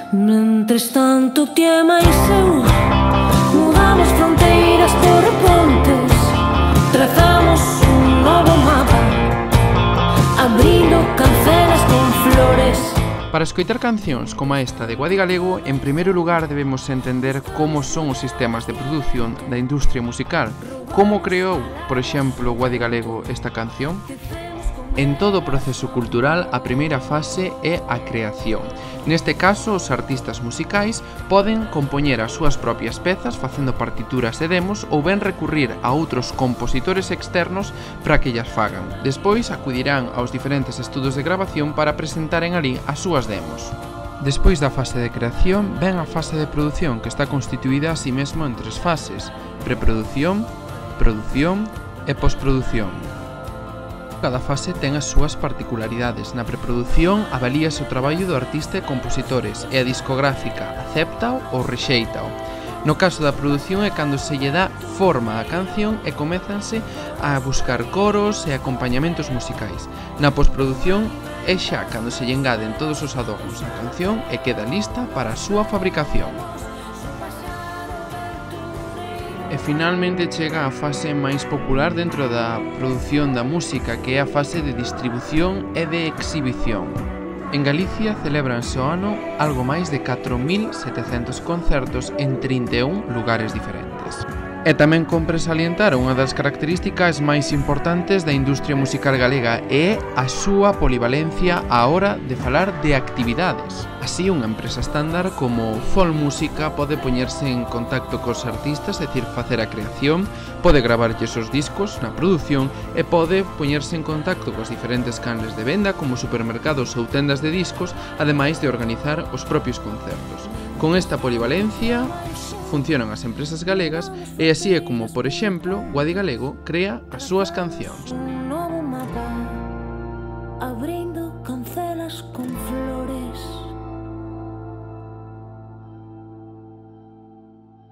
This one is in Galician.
Mentres tanto ti e máis eu mudamos fronteiras por pontes, trazamos un novo mapa, abrindo cancelas con flores. Para escoitar cancións como esta de Guadi Galego, en primeiro lugar debemos entender como son os sistemas de produción da industria musical. Como creou, por exemplo, Guadi Galego esta canción? En todo o proceso cultural, a primeira fase é a creación. Neste caso, os artistas musicais poden compoñer as súas propias pezas facendo partituras e demos ou ben recurrir a outros compositores externos para que llas fagan. Despois acudirán aos diferentes estudos de grabación para presentaren ali as súas demos. Despois da fase de creación, ven a fase de produción, que está constituída a sí mesmo en tres fases: preproducción, produción e posproducción. Cada fase ten as súas particularidades. Na preprodución avalíase o traballo do artista e compositores e a discográfica acéptao ou rexéitao. No caso da produción é cando se lle dá forma á canción e comezanse a buscar coros e acompañamentos musicais. Na posproducción é xa cando se lle engaden todos os adornos á canción e queda lista para a súa fabricación. E finalmente chega a fase máis popular dentro da produción da música, que é a fase de distribución e de exhibición. En Galicia celebranse ao ano algo máis de 4.700 concertos en 31 lugares diferentes. E tamén compre salientar unha das características máis importantes da industria musical galega é a súa polivalencia á hora de falar de actividades. Así, unha empresa estándar como Fol Música pode poñerse en contacto cos artistas, é dicir, facer a creación, pode gravarlles os discos na produción e pode poñerse en contacto cos diferentes canles de venda como supermercados ou tendas de discos, ademais de organizar os propios concertos. Con esta polivalencia funcionan as empresas galegas e así é como, por exemplo, Guadi Galego crea as súas cancións.